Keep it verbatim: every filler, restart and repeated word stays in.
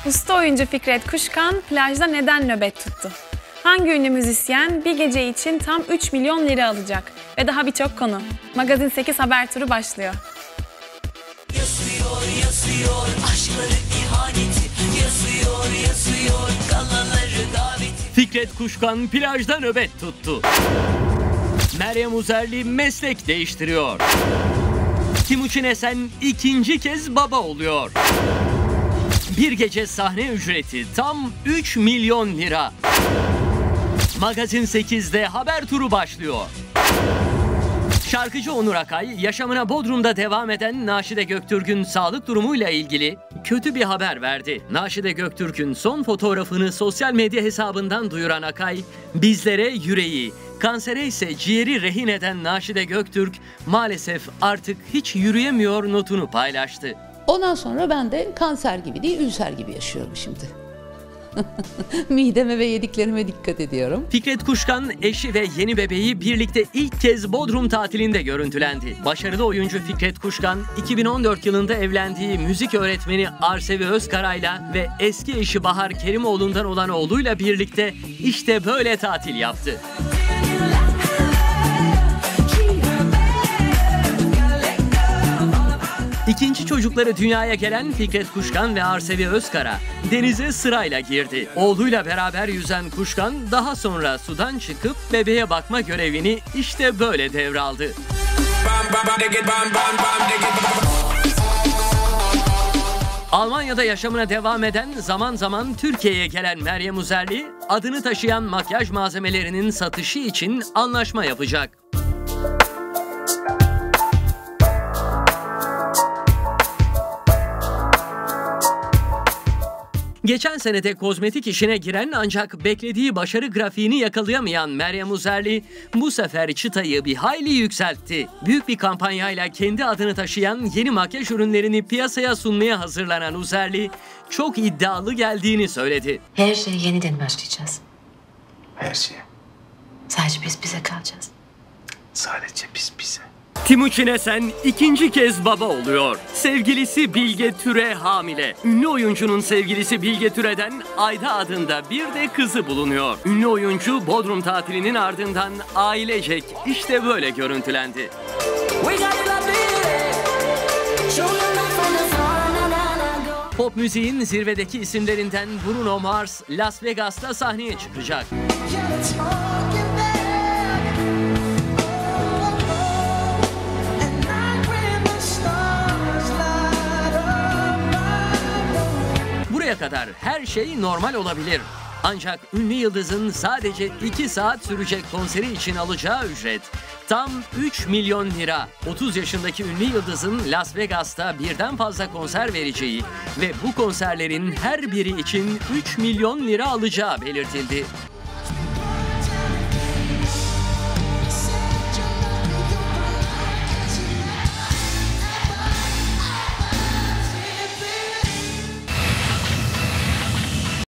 Usta oyuncu Fikret Kuşkan plajda neden nöbet tuttu? Hangi ünlü müzisyen bir gece için tam üç milyon lira alacak? Ve daha birçok konu. Magazin sekiz haber turu başlıyor. Yazıyor, yazıyor, aşkları ihaneti, yazıyor, yazıyor, kalanları daveti. Fikret Kuşkan plajda nöbet tuttu. Meryem Uzerli meslek değiştiriyor. Timuçin Esen ikinci kez baba oluyor. Bir gece sahne ücreti tam üç milyon lira. Magazin sekizde haber turu başlıyor. Şarkıcı Onur Akay, yaşamına Bodrum'da devam eden Naşide Göktürk'ün sağlık durumuyla ilgili kötü bir haber verdi. Naşide Göktürk'ün son fotoğrafını sosyal medya hesabından duyuran Akay, bizlere yüreği, kansere ise ciğeri rehin eden Naşide Göktürk maalesef artık hiç yürüyemiyor notunu paylaştı. Ondan sonra ben de kanser gibi değil, ülser gibi yaşıyorum şimdi. Mideme ve yediklerime dikkat ediyorum. Fikret Kuşkan, eşi ve yeni bebeği birlikte ilk kez Bodrum tatilinde görüntülendi. Başarılı oyuncu Fikret Kuşkan, iki bin on dört yılında evlendiği müzik öğretmeni Arsevi Özkara'yla ve eski eşi Bahar Kerimoğlu'ndan olan oğluyla birlikte işte böyle tatil yaptı. İkinci çocukları dünyaya gelen Fikret Kuşkan ve Arsevi Özkara denize sırayla girdi. Oğluyla beraber yüzen Kuşkan daha sonra sudan çıkıp bebeğe bakma görevini işte böyle devraldı. Almanya'da yaşamına devam eden, zaman zaman Türkiye'ye gelen Meryem Uzerli, adını taşıyan makyaj malzemelerinin satışı için anlaşma yapacak. Geçen senede kozmetik işine giren ancak beklediği başarı grafiğini yakalayamayan Meryem Uzerli bu sefer çıtayı bir hayli yükseltti. Büyük bir kampanyayla kendi adını taşıyan yeni makyaj ürünlerini piyasaya sunmaya hazırlanan Uzerli çok iddialı geldiğini söyledi. Her şeye yeniden başlayacağız. Her şeye. Sadece biz bize kalacağız. Sadece biz bize. Timuçin Esen ikinci kez baba oluyor. Sevgilisi Bilge Türe hamile. Ünlü oyuncunun sevgilisi Bilge Türe'den Ayda adında bir de kızı bulunuyor. Ünlü oyuncu Bodrum tatilinin ardından ailecek işte böyle görüntülendi. Pop müziğin zirvedeki isimlerinden Bruno Mars, Las Vegas'ta sahneye çıkacak. Buraya kadar her şey normal olabilir. Ancak ünlü yıldızın sadece iki saat sürecek konseri için alacağı ücret tam üç milyon lira. otuz yaşındaki ünlü yıldızın Las Vegas'ta birden fazla konser vereceği ve bu konserlerin her biri için üç milyon lira alacağı belirtildi.